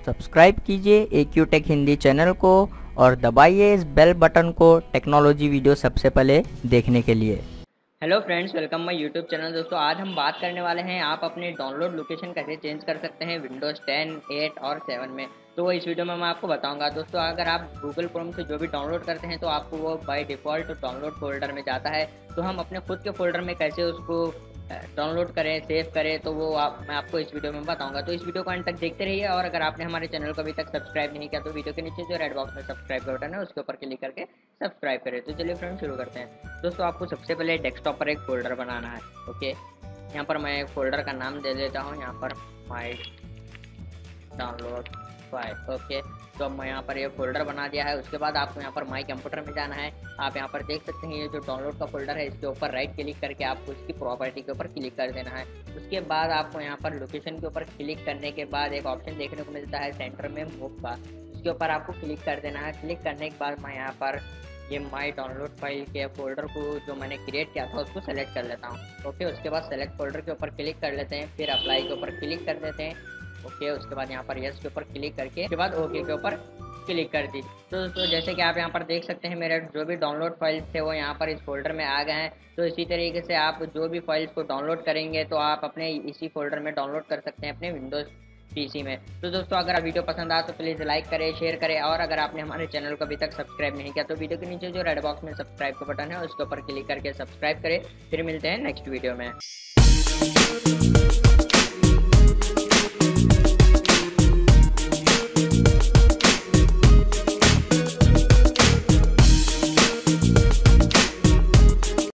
Subscribe कीजिए AQ take Hindi channel को और दबाइए इस बेल बटन को टेक्नोलॉजी वीडियो सबसे पहले देखने के लिए। Hello friends, welcome my YouTube channel. दोस्तों, आज हम बात करने वाले हैं आप अपने डाउनलोड लोकेशन कैसे चेंज कर सकते हैं विंडोज़ 10, 8 और 7 में। तो इस वीडियो में मैं आपको बताऊंगा। दोस्तों, अगर आप गूगल क्रोम से जो भी डाउनलोड करते हैं तो आपको वो बाय डिफ़ॉल्ट डाउनलोड फोल्डर में जाता है। तो हम अपने खुद के फोल्डर में कैसे उसको डाउनलोड करें, सेव करें, तो वो मैं आपको इस वीडियो में बताऊंगा। तो इस वीडियो को अंत तक देखते रहिए। और अगर आपने हमारे चैनल को अभी तक सब्सक्राइब नहीं किया तो वीडियो के नीचे जो रेड बॉक्स में सब्सक्राइब का बटन है उसके ऊपर क्लिक करके सब्सक्राइब करें। तो चलिए फ्रेंड्स, शुरू करते हैं। दोस्तों, आपको सबसे पहले डेस्कटॉप पर एक फ़ोल्डर बनाना है। ओके, यहाँ पर मैं एक फ़ोल्डर का नाम दे देता हूँ, यहाँ पर माई डाउनलोड फाइल। ओके, तो मैं यहाँ पर ये फ़ोल्डर बना दिया है। उसके बाद आपको यहाँ पर माई कंप्यूटर में जाना है। आप यहाँ पर देख सकते हैं ये जो डाउनलोड का फ़ोल्डर है, इसके ऊपर राइट क्लिक करके आपको इसकी प्रॉपर्टी के ऊपर क्लिक कर देना है। उसके बाद आपको यहाँ पर लोकेशन के ऊपर क्लिक करने के बाद एक ऑप्शन देखने को मिलता है सेंटर में मूव का, उसके ऊपर आपको क्लिक कर देना है। क्लिक करने के बाद मैं यहाँ पर ये माई डाउनलोड फाइल के फोल्डर को जो मैंने क्रिएट किया था उसको सेलेक्ट कर लेता हूँ। ओके, उसके बाद सेलेक्ट फोल्डर के ऊपर क्लिक कर लेते हैं, फिर अप्लाई के ऊपर क्लिक कर देते हैं। ओके, उसके बाद यहाँ पर यस के ऊपर क्लिक करके उसके बाद ओके के ऊपर क्लिक कर दी। तो दोस्तों, जैसे कि आप यहाँ पर देख सकते हैं मेरे जो भी डाउनलोड फाइल्स थे वो यहाँ पर इस फोल्डर में आ गए हैं। तो इसी तरीके से आप जो भी फाइल्स को डाउनलोड करेंगे तो आप अपने इसी फोल्डर में डाउनलोड कर सकते हैं अपने विंडोज़ पीसी में। तो दोस्तों, अगर वीडियो पसंद आए तो प्लीज़ लाइक करें, शेयर करें। और अगर आपने हमारे चैनल को अभी तक सब्सक्राइब नहीं किया तो वीडियो के नीचे जो रेड बॉक्स में सब्सक्राइब का बटन है उसके ऊपर क्लिक करके सब्सक्राइब करें। फिर मिलते हैं नेक्स्ट वीडियो में।